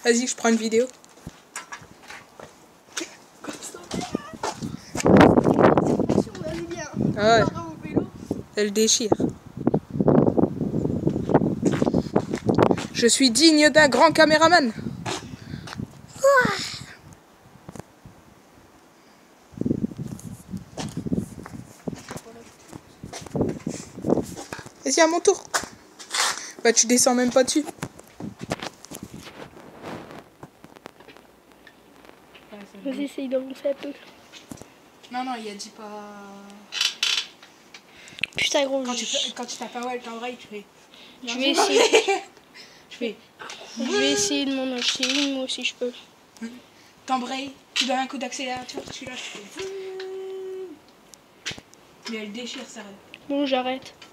Vas-y, je prends une vidéo. Ah ouais. Elle déchire. Je suis digne d'un grand caméraman. Vas-y, à mon tour. Bah, tu descends même pas dessus. Vas-y, essaye d'avancer un peu. Non, il a dit pas... Putain, gros. Quand tu tapes un wall, t'embrayes, tu fais... Je vais essayer. Je Je vais essayer de m'en acheter une, moi aussi je peux. T'embrayes, tu donnes un coup d'accélérateur, celui-là, je fais... Mais elle déchire, ça. Bon, j'arrête.